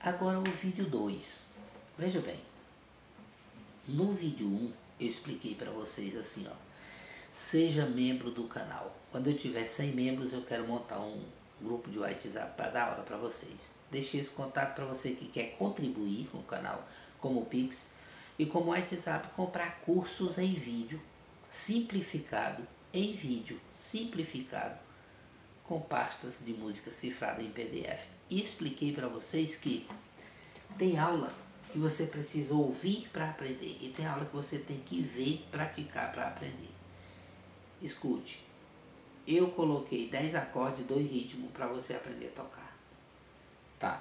Agora o vídeo 2. Veja bem. No vídeo 1 eu expliquei para vocês assim, ó. Seja membro do canal. Quando eu tiver 100 membros eu quero montar um grupo de WhatsApp para dar aula para vocês. Deixei esse contato para você que quer contribuir com o canal, como o Pix e como o WhatsApp, comprar cursos em vídeo simplificado, com pastas de música cifrada em PDF. E expliquei para vocês que tem aula que você precisa ouvir para aprender e tem aula que você tem que ver, praticar para aprender. Escute, eu coloquei 10 acordes, 2 ritmos para você aprender a tocar. Tá.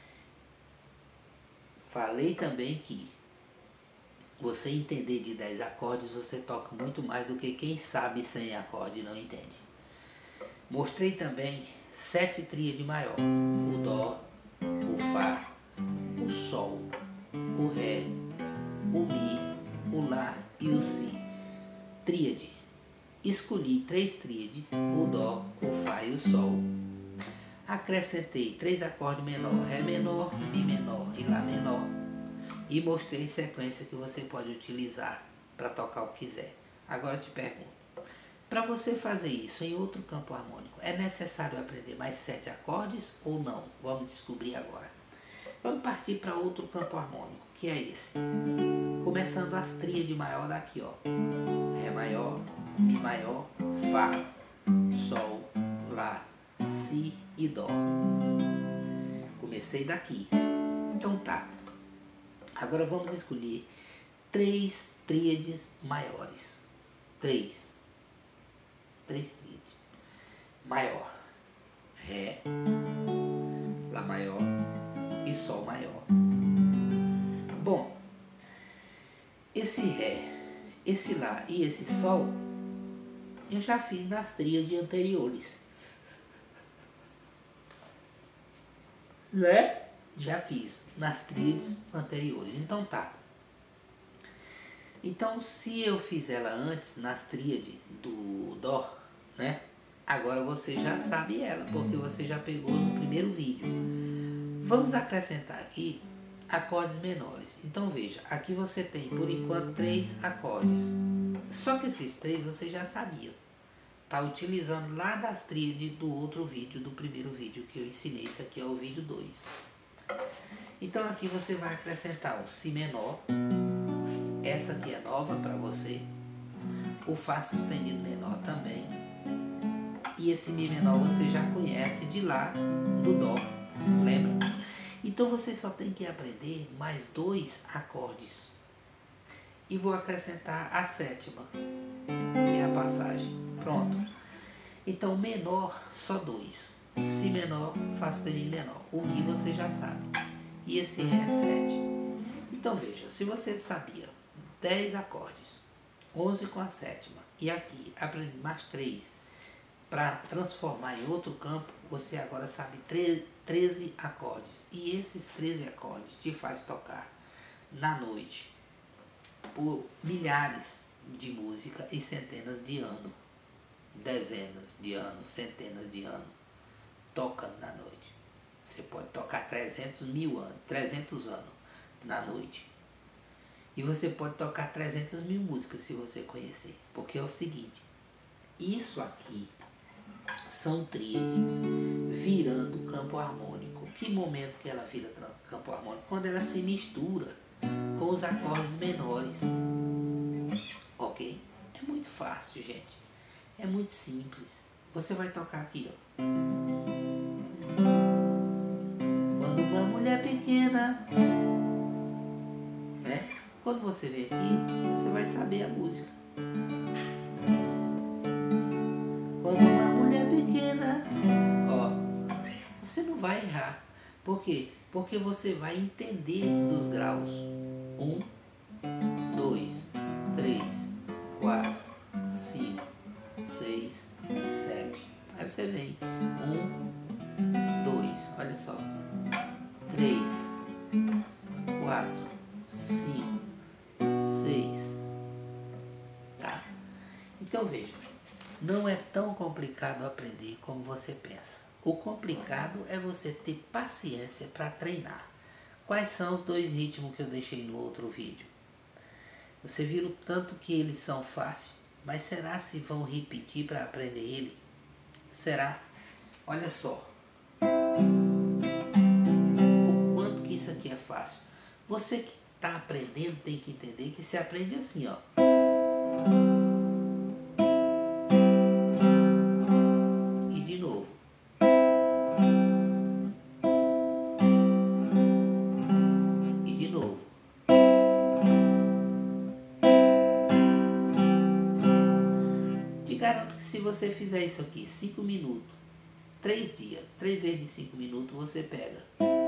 Falei também que você entender de 10 acordes, você toca muito mais do que quem sabe 100 acordes e não entende. Mostrei também 7 tríades maior: o Dó, o Fá, o Sol, o Ré, o Mi, o Lá e o Si. Tríade. Escolhi 3 tríades: o Dó, o Fá e o Sol. Acrescentei 3 acordes menor: Ré menor, Mi menor e Lá menor. E mostrei sequência que você pode utilizar para tocar o que quiser. Agora eu te pergunto, para você fazer isso em outro campo harmônico, é necessário aprender mais 7 acordes ou não? Vamos descobrir agora. Vamos partir para outro campo harmônico, que é esse. Começando as tríades maior daqui, ó. Ré maior, Mi maior, Fá, Sol, Lá, Si e Dó. Comecei daqui. Então tá. Agora vamos escolher 3 tríades maiores. 3 tríades. Maior. Ré, Lá maior e Sol maior. Bom, esse Ré, esse Lá e esse Sol eu já fiz nas tríades anteriores, né? Já fiz nas tríades anteriores. Então tá. Então se eu fiz ela antes nas tríades do Dó, né? Agora você já sabe ela, porque você já pegou no primeiro vídeo. Vamos acrescentar aqui acordes menores. Então veja, aqui você tem por enquanto 3 acordes. Só que esses 3 você já sabia. Tá utilizando lá das tríades do outro vídeo, do primeiro vídeo que eu ensinei. Esse aqui é o vídeo 2. Então aqui você vai acrescentar o Si menor. Essa aqui é nova para você. O Fá sustenido menor também. E esse Mi menor você já conhece de lá do Dó. Lembra? Então você só tem que aprender mais 2 acordes. E vou acrescentar a sétima, que é a passagem. Pronto. Então menor, só 2. Si menor, Fá sustenido menor. O Mi você já sabe. E esse Ré é 7. Então veja, se você sabia 10 acordes, 11 com a sétima, e aqui aprendi mais 3 para transformar em outro campo, você agora sabe 13 acordes. E esses 13 acordes te faz tocar na noite por milhares de música e centenas de anos. Dezenas de anos, centenas de anos tocando na noite. Você pode tocar 300 anos na noite. E você pode tocar 300 mil músicas se você conhecer. Porque é o seguinte, isso aqui são tríades virando campo harmônico. Que momento que ela vira campo harmônico? Quando ela se mistura com os acordes menores. Ok? É muito fácil, gente. É muito simples. Você vai tocar aqui, ó. Quando uma mulher pequena, né? Quando você vê aqui, você vai saber a música. Quando uma mulher pequena, ó, você não vai errar. Por quê? Porque você vai entender dos graus. 1, 2, 3, 4, 5, 6, 7. Aí você vem. 1, 2, olha só. 3, 4, 5, 6. Tá? Então veja, não é tão complicado aprender como você pensa. O complicado é você ter paciência para treinar. Quais são os dois ritmos que eu deixei no outro vídeo? Você viu o tanto que eles são fáceis, mas será se vão repetir para aprender ele? Será? Olha só. O quanto que isso aqui é fácil. Você que está aprendendo tem que entender que se aprende assim, ó. E de novo. E de novo. Te garanto que se você fizer isso aqui 5 minutos, 3 dias, 3 vezes de 5 minutos, você pega.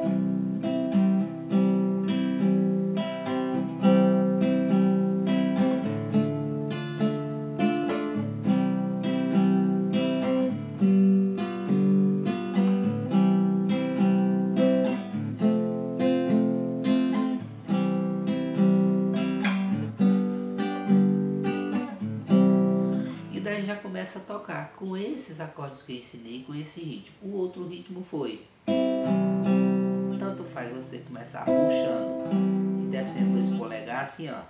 Já começa a tocar com esses acordes que eu ensinei, com esse ritmo. O outro ritmo foi, tanto faz você começar puxando e descendo 2 polegares assim, ó.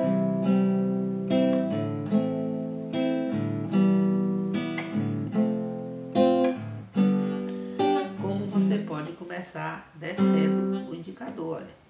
Como você pode começar descendo o indicador, olha.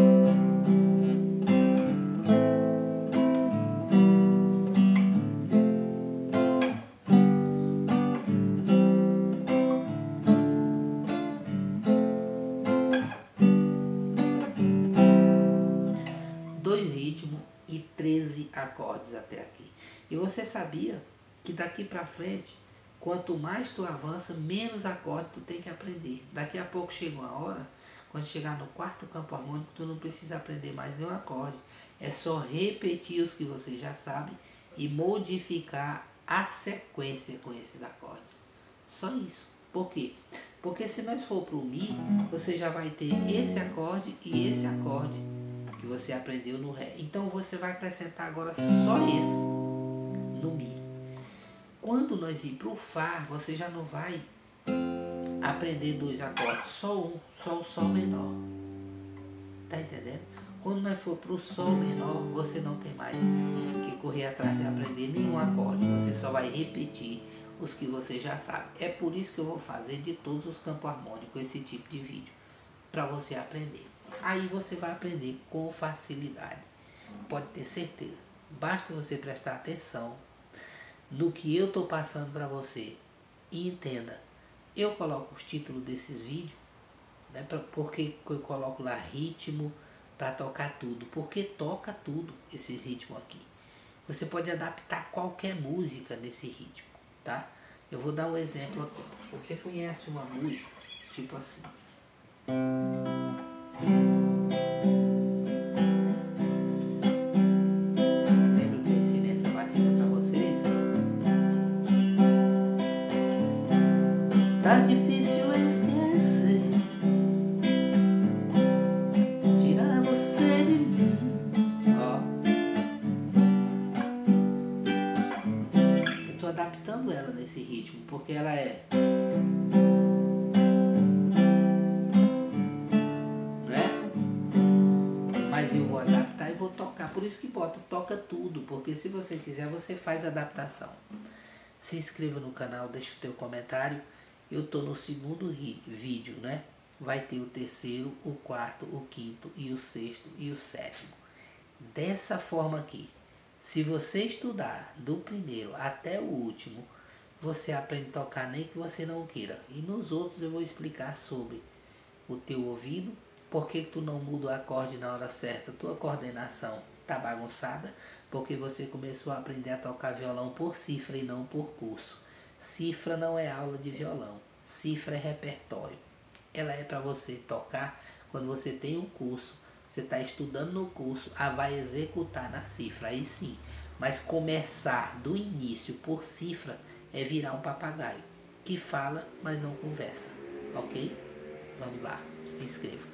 E 13 acordes até aqui. E você sabia que daqui para frente, quanto mais tu avança, menos acorde tu tem que aprender. Daqui a pouco chega uma hora, quando chegar no 4º campo harmônico, tu não precisa aprender mais nenhum acorde. É só repetir os que você já sabe e modificar a sequência com esses acordes. Só isso. Por quê? Porque se nós for para o Mi, você já vai ter esse acorde e esse acorde que você aprendeu no Ré. Então você vai acrescentar agora só esse no Mi. Quando nós ir para o Fá, você já não vai aprender 2 acordes, só um, só o Sol menor. Tá entendendo? Quando nós for para o Sol menor, você não tem mais que correr atrás de aprender nenhum acorde. Você só vai repetir os que você já sabe. É por isso que eu vou fazer de todos os campos harmônicos esse tipo de vídeo, para você aprender. Aí você vai aprender com facilidade. Pode ter certeza. Basta você prestar atenção no que eu estou passando para você. E entenda. Eu coloco os títulos desses vídeos, né, porque eu coloco lá ritmo para tocar tudo. Porque toca tudo esses ritmos aqui. Você pode adaptar qualquer música nesse ritmo, tá? Eu vou dar um exemplo aqui. Você conhece uma música tipo assim. Lembra que eu ensinei essa batida pra vocês? Tá difícil esquecer, tirar você de mim. Ó, eu tô adaptando ela nesse ritmo porque ela é, eu vou adaptar e vou tocar. Por isso que boto toca tudo, porque se você quiser você faz adaptação. Se inscreva no canal, deixa o teu comentário. Eu tô no 2º vídeo, né? Vai ter o 3º, o 4º, o 5º e o 6º e o 7º. Dessa forma aqui. Se você estudar do primeiro até o último, você aprende a tocar nem que você não queira. E nos outros eu vou explicar sobre o teu ouvido. Por que tu não muda o acorde na hora certa? Tua coordenação tá bagunçada porque você começou a aprender a tocar violão por cifra e não por curso. Cifra não é aula de violão. Cifra é repertório. Ela é para você tocar quando você tem um curso. Você está estudando no curso, vai executar na cifra. Aí sim. Mas começar do início por cifra é virar um papagaio. Que fala, mas não conversa. Ok? Vamos lá. Se inscreva.